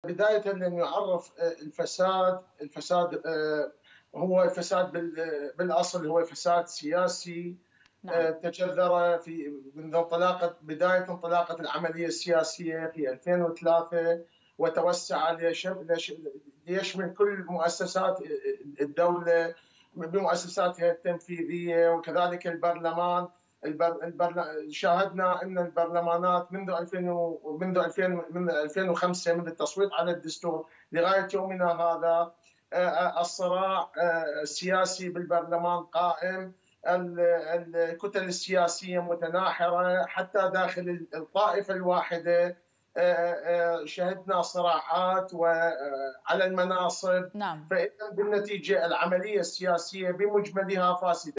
بداية أن يعرف الفساد هو فساد بالأصل، هو فساد سياسي نعم. تجذر منذ بداية انطلاقة العملية السياسية في 2003، وتوسع ليشمل كل مؤسسات الدولة بمؤسساتها التنفيذية وكذلك البرلمان. شاهدنا ان البرلمانات منذ 2005، من التصويت على الدستور لغايه يومنا هذا، الصراع السياسي بالبرلمان قائم، الكتل السياسيه متناحره حتى داخل الطائفه الواحده. شهدنا صراعات وعلى المناصب. نعم. فإذا بالنتيجه العمليه السياسيه بمجملها فاسده.